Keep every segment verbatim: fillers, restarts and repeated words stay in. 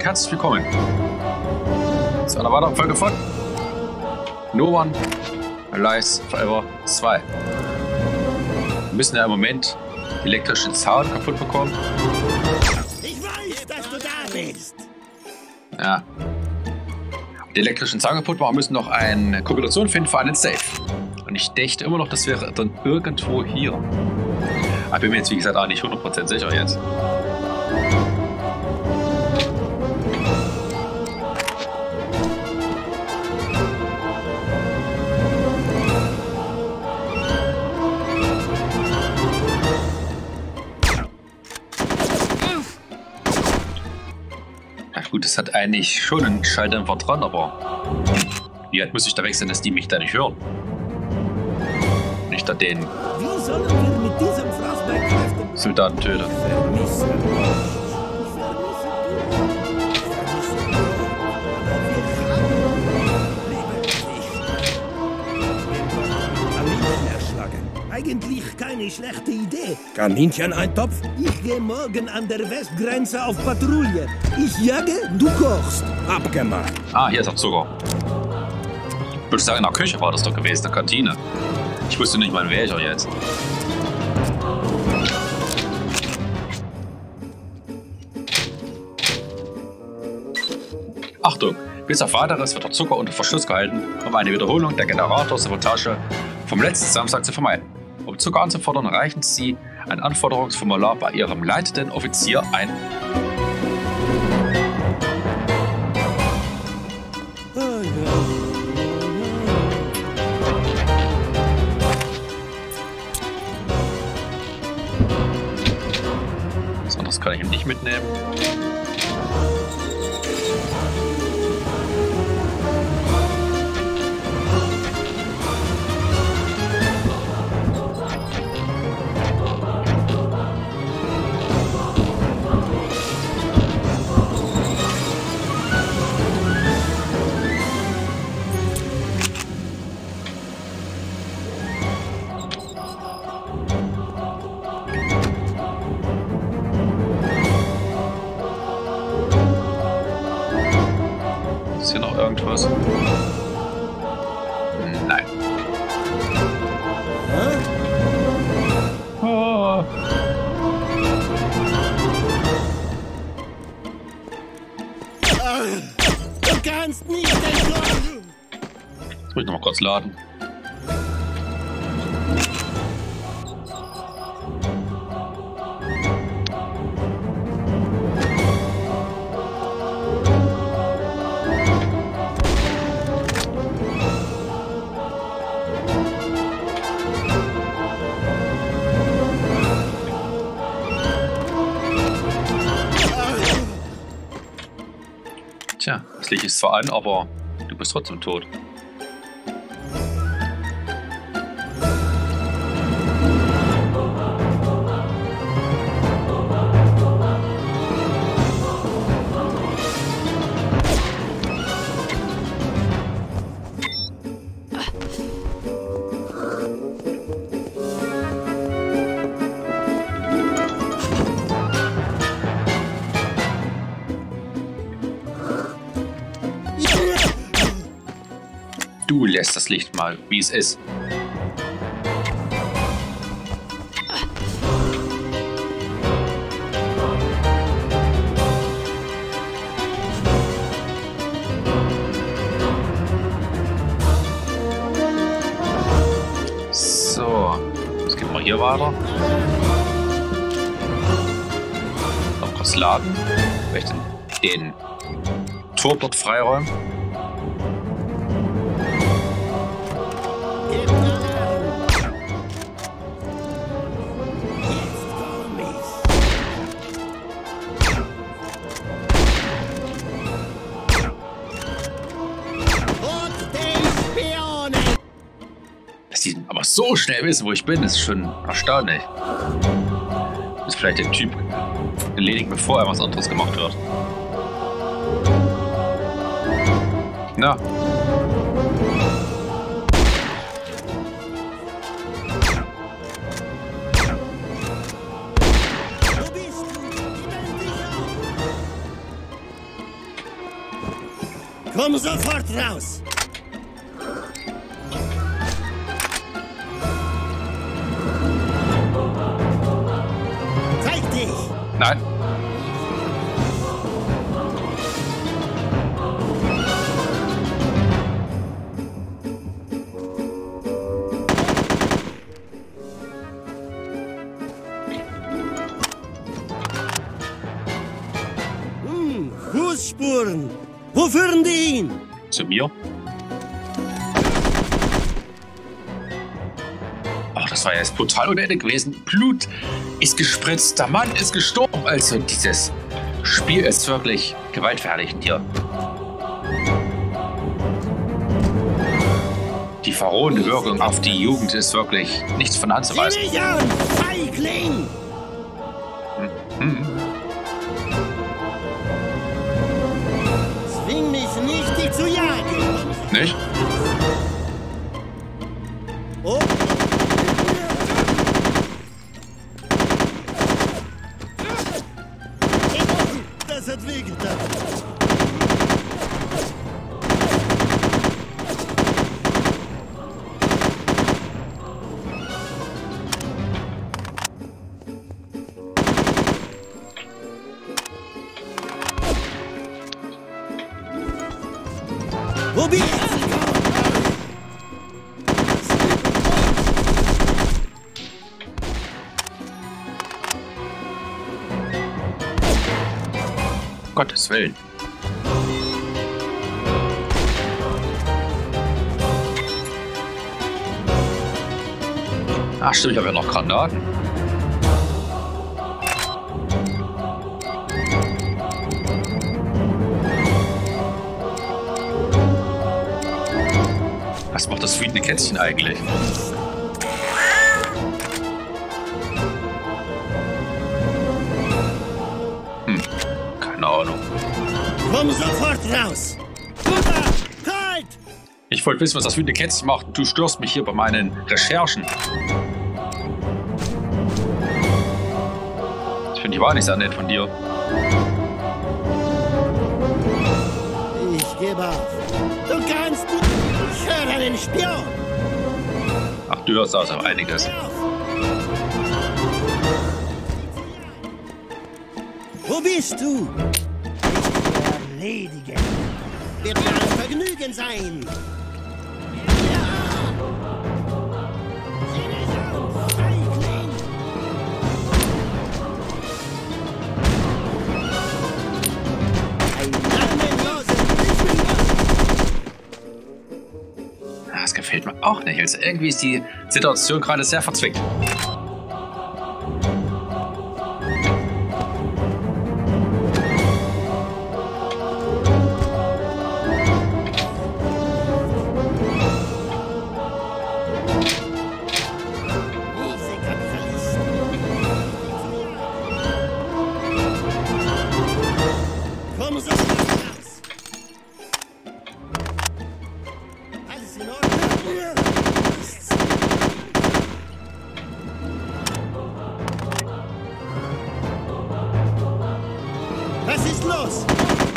und herzlich willkommen zu einer weiteren Folge von No One Lies Forever zwei. Wir müssen ja im Moment elektrischen Zaun kaputt bekommen. Ich weiß, dass du da bist. Ja. Den elektrischen Zaun kaputt machen, müssen noch eine Kombination finden für einen Safe. Und ich dachte immer noch, das wäre dann irgendwo hier. Aber bin mir jetzt wie gesagt auch nicht hundert Prozent sicher jetzt. Gut, das hat eigentlich schon einen Schalldämpfer dran, aber wie halt muss ich da wechseln, dass die mich da nicht hören? Nicht da den Wie sollen wir mit diesem Frostberg-Kräften Soldaten töten. vermissen? Kaninchen erschlagen. Eigentlich keine schlechte Idee. Kaninchen-Eintopf? Ich gehe morgen an der Westgrenze auf Patrouille. Ich jage, du kochst. Abgemacht. Ah, hier ist auch Zucker. Ich würde sagen, in der Küche war das doch gewesen, in der Kantine. Ich wusste nicht mal in welcher jetzt. Achtung! Bis auf weiteres wird der Zucker unter Verschluss gehalten, um eine Wiederholung der Generatorsabotage vom letzten Samstag zu vermeiden. Um Zucker anzufordern, reichen Sie ein Anforderungsformular bei Ihrem leitenden Offizier ein. Das anderes kann ich ihm nicht mitnehmen. Ist hier noch irgendwas? Nein. Oh. Du kannst nicht entkommen. Jetzt muss ich noch mal kurz laden. Tja, das Licht ist zwar an, aber du bist trotzdem tot. Du lässt das Licht mal, wie es ist. So, jetzt gehen wir hier weiter. Noch kurz laden. Vielleicht den Tor dort freiräumen. Dass die aber so schnell wissen, wo ich bin, ist schon erstaunlich. Ist vielleicht der Typ erledigt, bevor er was anderes gemacht wird. Na. Komm sofort raus! Zeig dich! Nein. Hm, Fußspuren! Wo führen die ihn? Zu mir. Oh, das war ja jetzt brutal unnötig gewesen. Blut ist gespritzt, der Mann ist gestorben. Also dieses Spiel ist wirklich gewaltverherrlichend hier. Die verrohende Wirkung auf die Jugend ist wirklich nichts von Hand zu weisen. Sieh mich an, Feigling! Hm. Zwing mich nicht, dich zu jagen! Nicht? Oh. Das hat wehgetan. Wo bist du? Gottes Willen. Ach stimmt, ich habe ja noch Granaten. Was macht das wütende Kätzchen eigentlich? Hm, keine Ahnung. Komm sofort raus! Guter! Kalt! Ich wollte wissen, was das wütende Kätzchen macht. Du störst mich hier bei meinen Recherchen. Ich finde die Wahl nicht sehr nett von dir. Ich gebe auf. Du kannst nicht. Ich höre einen Spion. Ach, du hörst also einiges. Wo bist du? Ich erledigen. Wird mir ein Vergnügen sein. Ja! Sieh mich an, Feigling! Ein namenloses Das gefällt mir auch nicht. Also irgendwie ist die Situation gerade sehr verzwickt. Diese Kapitalisten. Komm sofort raus! Alles in Ordnung? Was ist los?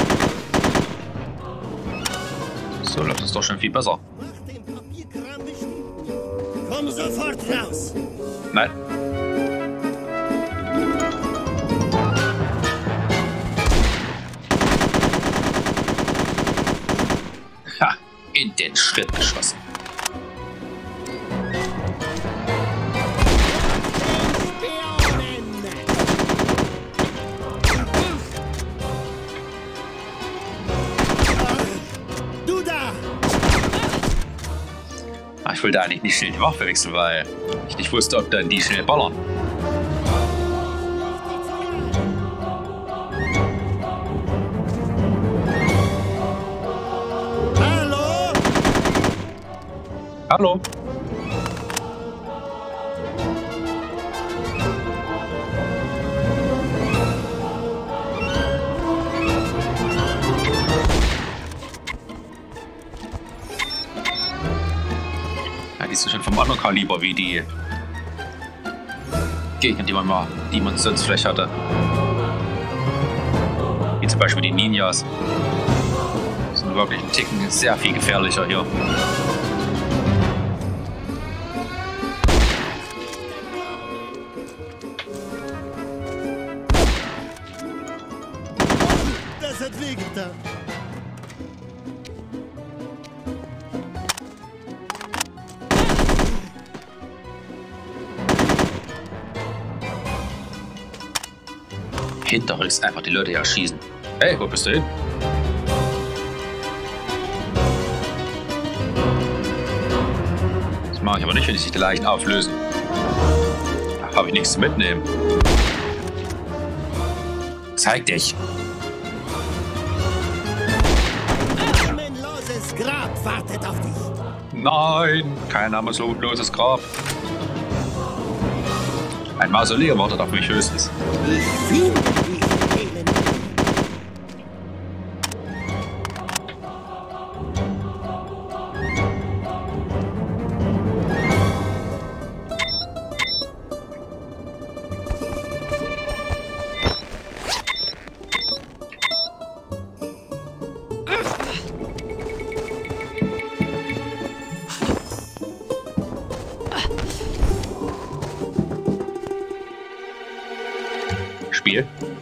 So läuft es doch schon viel besser. Mach den Papierkram bestimmt nicht. Komm sofort raus! Nein. Ha, in den Schritt geschossen. Du da! Ah, ich wollte eigentlich nicht schnell die Waffe wechseln, weil ich nicht wusste, ob dann die schnell ballern. Hallo? Hallo? Ja, die sind schon vom anderen Kaliber wie die Gegner, die man mal, die man sonst vielleicht hatte. Wie zum Beispiel die Ninjas. Die sind wirklich ein Ticken sehr viel gefährlicher hier. Das hat wehgetan. Hinterrücks einfach die Leute erschießen. Hey, wo bist du hin? Das mache ich aber nicht, wenn sich die Leichen auflösen. Da habe ich nichts zu mitnehmen. Zeig dich! Namenloses Grab wartet auf dich. Nein, kein namenloses Grab. Ein Mausoleum wartet auf mich höchstens. Ich finde dich, Elend. Spiel.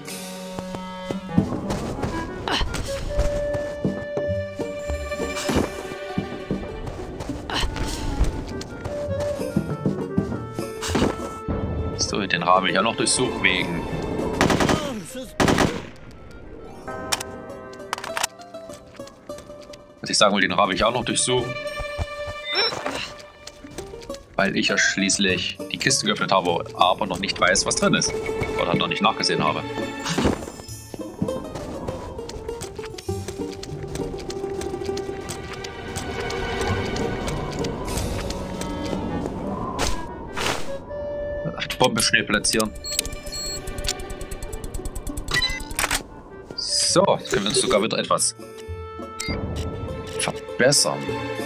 So, den Rahmen will ich ja noch durchsuchen wegen. Was ich sagen will, den Rahmen will ich auch noch durchsuchen. Weil ich ja schließlich die Kiste geöffnet habe, aber noch nicht weiß, was drin ist. Oder noch nicht nachgesehen habe. Die Bombe schnell platzieren. So, jetzt können wir uns sogar wieder etwas verbessern.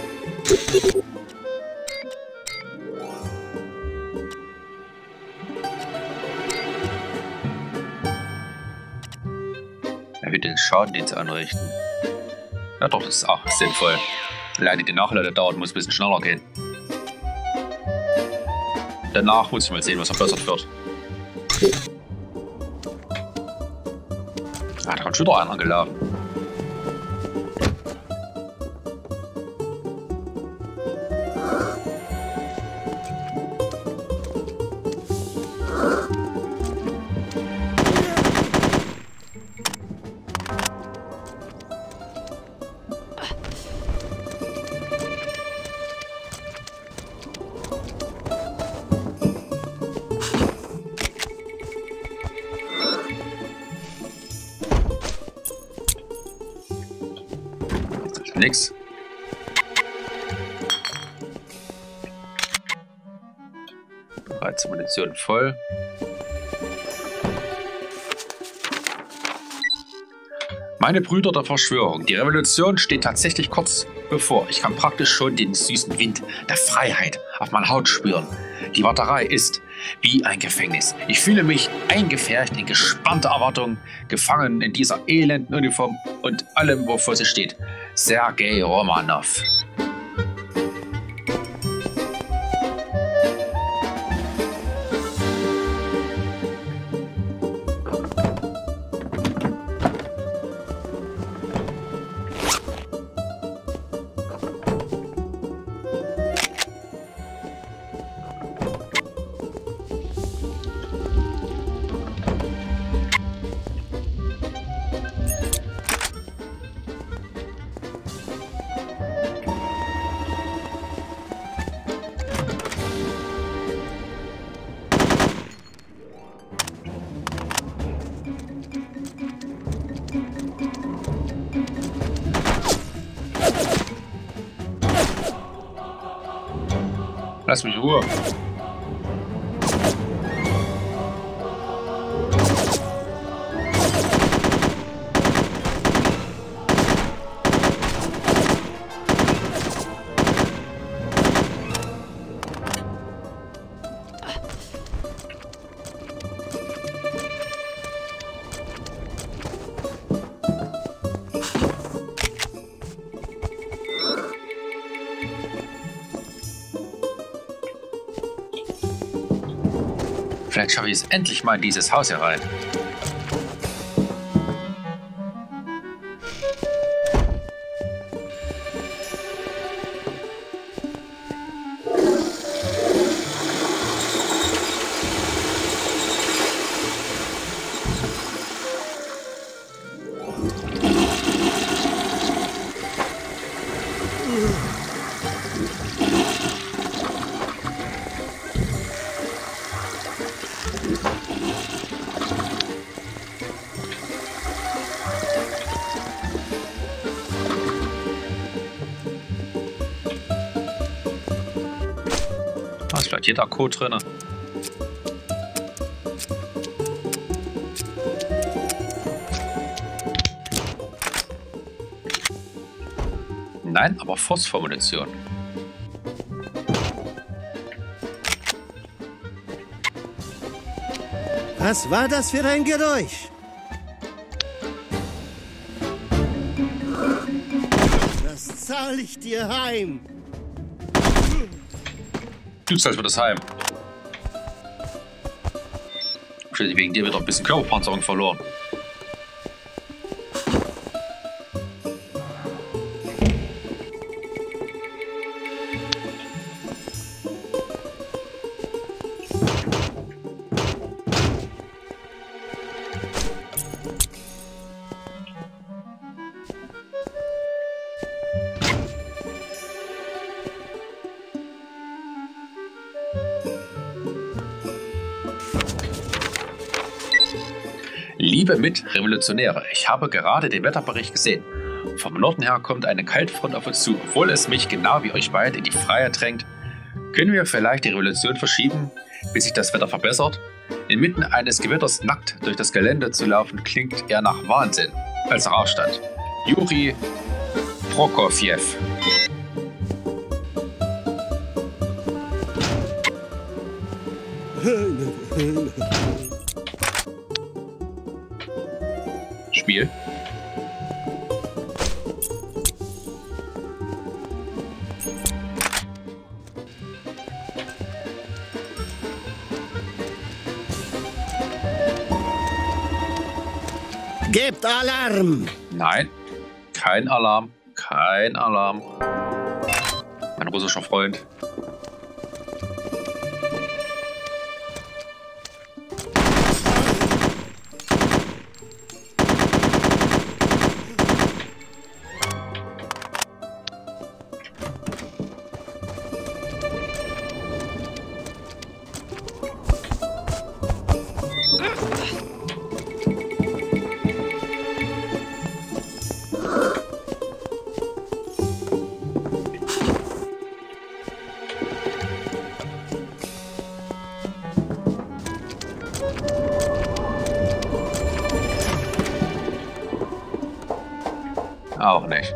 Erhöht den Schaden, den sie anrichten. Ja doch, das ist auch sinnvoll. Leider die Nachlade dauert, muss ein bisschen schneller gehen. Danach muss ich mal sehen, was verbessert wird. Ah, da kommt schon wieder einer gelaufen. Nix. Bereits Munition voll. Meine Brüder der Verschwörung. Die Revolution steht tatsächlich kurz bevor. Ich kann praktisch schon den süßen Wind der Freiheit auf meiner Haut spüren. Die Warterei ist wie ein Gefängnis. Ich fühle mich eingepfercht in gespannter Erwartung, gefangen in dieser elenden Uniform und allem, wovor sie steht. Sergei Romanov. Lass mich in Ruhe. Vielleicht schaffe ich es endlich mal in dieses Haus herein. Da ist vielleicht jeder Code drin. Nein, aber Phosphormunition. Was war das für ein Geräusch? Das zahle ich dir heim. Du zahlst mir das heim. Schließlich wegen dir wieder ein bisschen Körperpanzerung verloren. Liebe Mitrevolutionäre, ich habe gerade den Wetterbericht gesehen. Vom Norden her kommt eine Kaltfront auf uns zu, obwohl es mich genau wie euch beide in die Freiheit drängt. Können wir vielleicht die Revolution verschieben, bis sich das Wetter verbessert? Inmitten eines Gewitters nackt durch das Gelände zu laufen, klingt eher nach Wahnsinn als nach Aufstand. Juri Prokofjew. Spiel. Gebt Alarm! Nein, kein Alarm, kein Alarm. Mein russischer Freund. Auch nicht.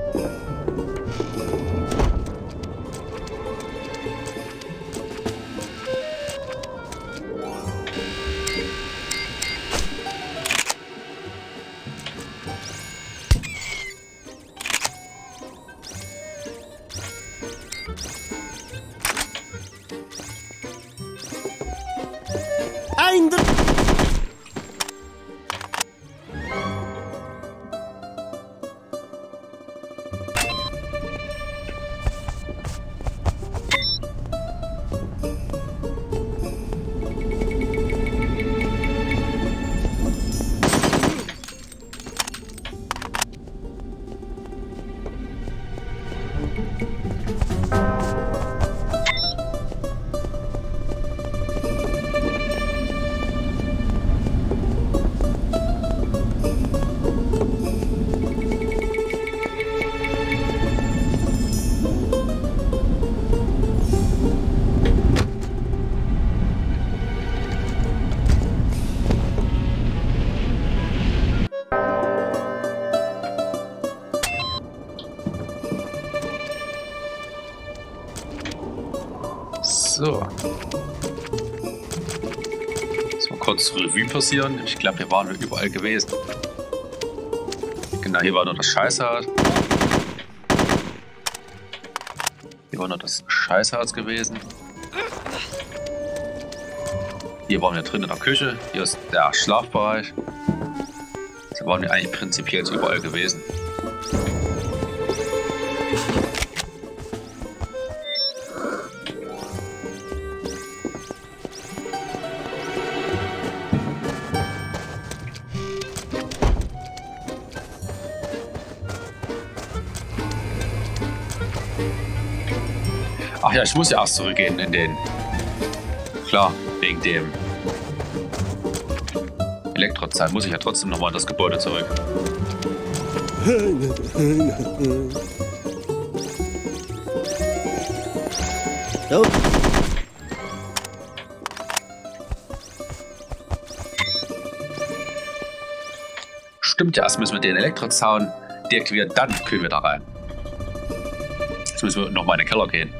Ein Dr So. Jetzt mal kurz Revue passieren. Ich glaube, hier waren wir überall gewesen. Genau, hier war nur das Scheißhaus. Hier war nur das Scheißhaus gewesen. Hier waren wir drin in der Küche. Hier ist der Schlafbereich. Da waren wir eigentlich prinzipiell überall gewesen. Ach ja, ich muss ja erst zurückgehen in den... Klar, wegen dem Elektrozeit muss ich ja trotzdem nochmal in das Gebäude zurück. So. Stimmt ja, erst müssen wir den Elektrozaun deaktivieren, dann können wir da rein. Jetzt müssen wir nochmal in den Keller gehen.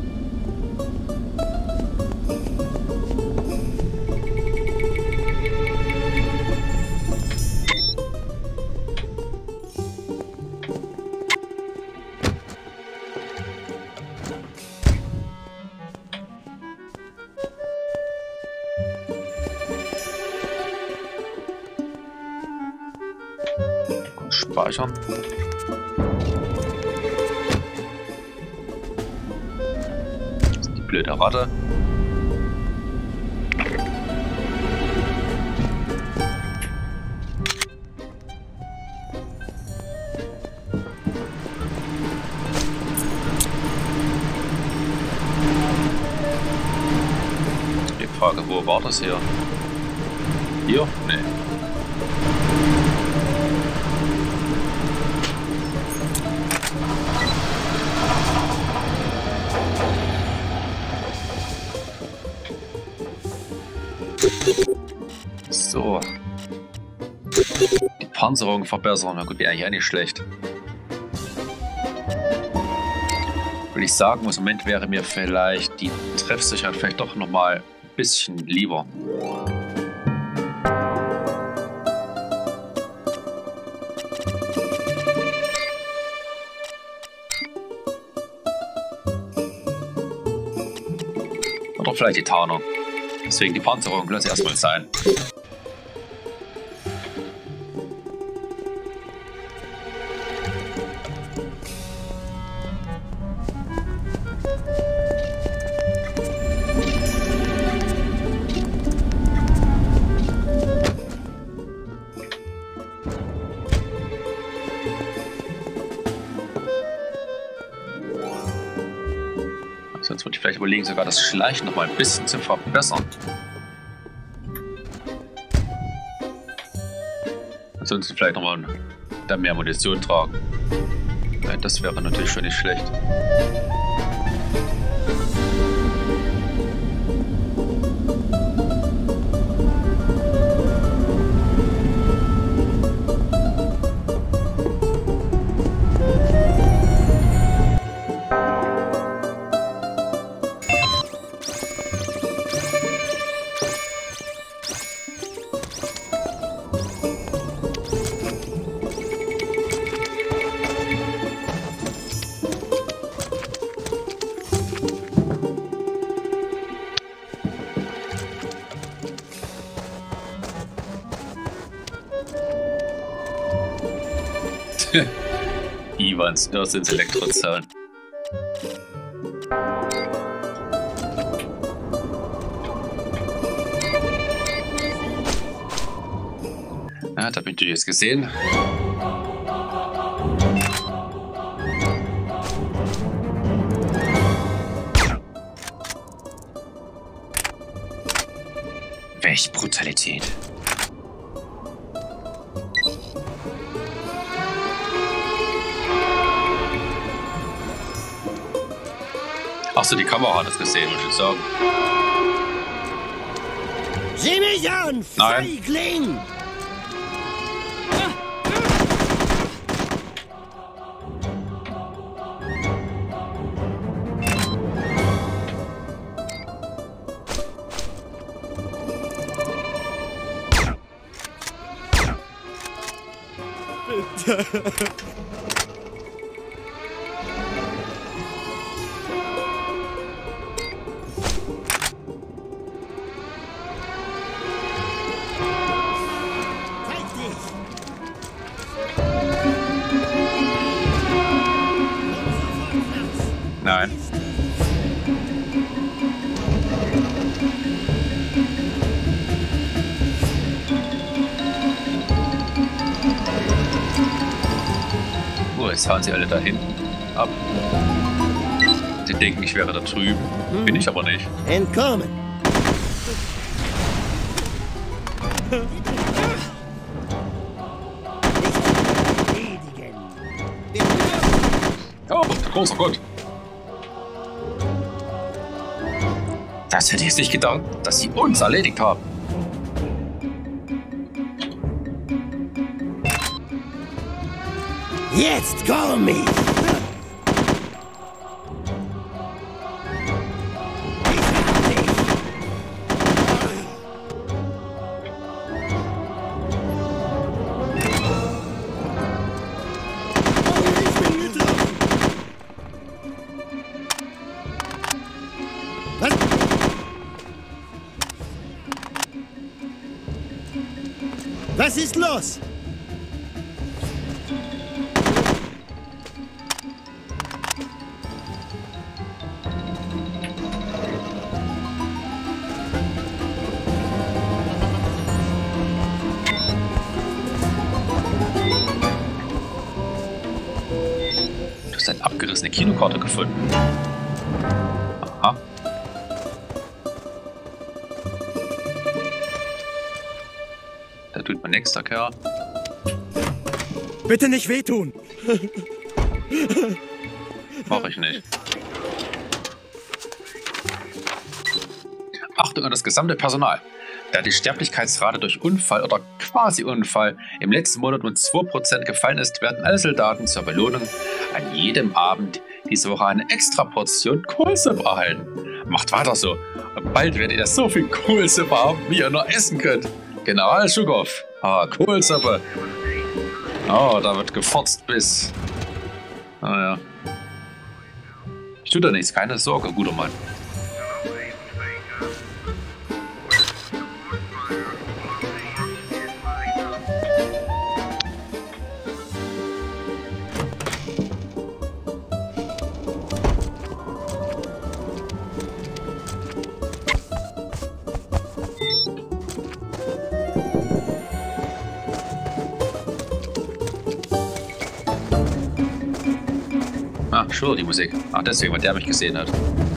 Speichern. Die blöde Ratte. Die Frage, wo war das hier? Hier? Nee. So. Die Panzerung verbessern. Na gut, wäre eigentlich auch nicht schlecht. Würde ich sagen, im Moment wäre mir vielleicht die Treffsicherheit vielleicht doch nochmal ein bisschen lieber. Oder vielleicht die Tarnung. Deswegen die Panzerung, lass erstmal sein. Sonst würde ich vielleicht überlegen, sogar das Schleichen noch mal ein bisschen zu verbessern. Ansonsten vielleicht noch mal da mehr Munition tragen. Ja, das wäre natürlich schon nicht schlecht. Ivans, das ins Elektrozaun. Ja, da bin ich jetzt gesehen. Welch Brutalität. Achso, die Kamera hat es gesehen, muss ich sagen. Sieh mich an, Feigling! jetzt hauen sie alle da hinten ab. Sie denken, ich wäre da drüben. Hm. Bin ich aber nicht. Entkommen! Oh, großer Gott. Das hätte ich jetzt nicht gedacht, dass sie uns erledigt haben. Jetzt komm ich! Was ist los? Du hast eine abgerissene Kinokarte gefunden. Aha. Da tut mein nächster Kerl. Bitte nicht wehtun. Mach ich nicht. Achtung an das gesamte Personal. Da die Sterblichkeitsrate durch Unfall oder Quasi-Unfall im letzten Monat um zwei Prozent gefallen ist, werden alle Soldaten zur Belohnung an jedem Abend diese Woche eine extra Portion Kohlsuppe erhalten. Macht weiter so. Und bald werdet ihr so viel Kohlsuppe haben, wie ihr nur essen könnt. General Schugow. Ah, Kohlsuppe. Oh, da wird gefotzt bis... Naja. Ich tue da nichts, keine Sorge, guter Mann. Ah, sure, die Musik. Ach, deswegen, weil der mich gesehen hat.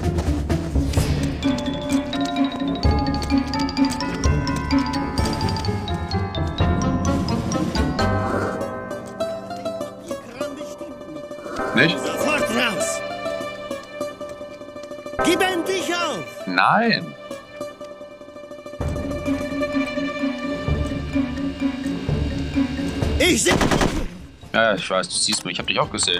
Nicht? Sofort raus! Gib endlich auf! Nein! Ich seh... Ja, ich weiß, du siehst mich, ich hab dich auch gesehen.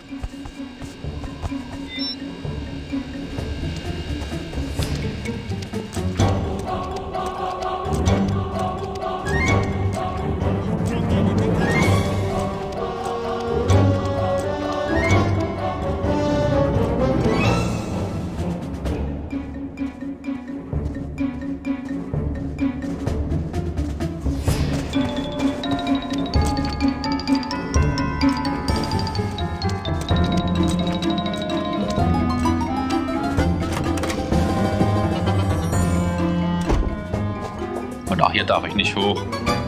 Und auch hier darf ich nicht hoch.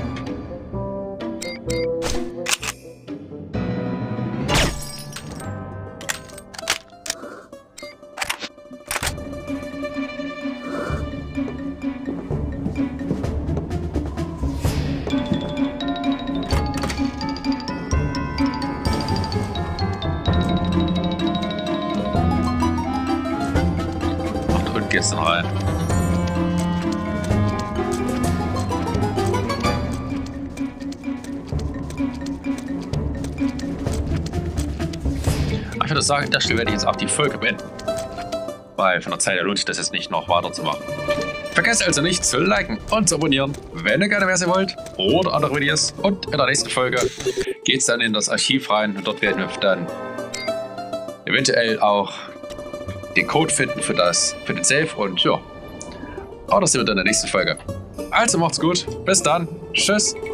Ach, da unten geht's dann rein. Ich würde sagen, an der Stelle werde ich jetzt auch die Folge beenden. Weil von der Zeit her lohnt sich das jetzt nicht noch weiterzumachen. Vergesst also nicht zu liken und zu abonnieren, wenn ihr gerne mehr sehen wollt oder andere Videos. Und in der nächsten Folge geht es dann in das Archiv rein und dort werden wir dann eventuell auch den Code finden für, das, für den Save und ja. Aber das sehen wir dann in der nächsten Folge. Also macht's gut, bis dann, tschüss.